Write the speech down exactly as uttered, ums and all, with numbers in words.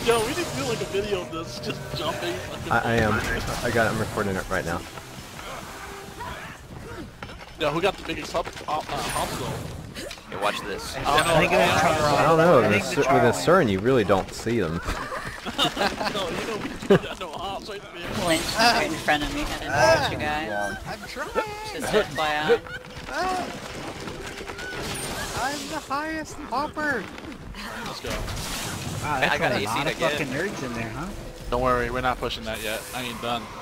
Yo, we need to do like a video of this, just jumping. I, I am. I got it. I'm recording it right now. Yo, who got the biggest hop, uh, hop Here, watch this. I don't know. I think it's Charles. I don't know. I With think a, the cer- with a Charlie. CERN, you really don't see them. No, you know we got no hops right there. Lynch is right in front of me. I didn't watch you guys. Yeah. I'm trying. Just F Y I. Ah. I'm the highest hopper. Let's go. Wow, that's I got a A lot C'd of again. fucking nerds in there, huh? Don't worry, we're not pushing that yet. I ain't done.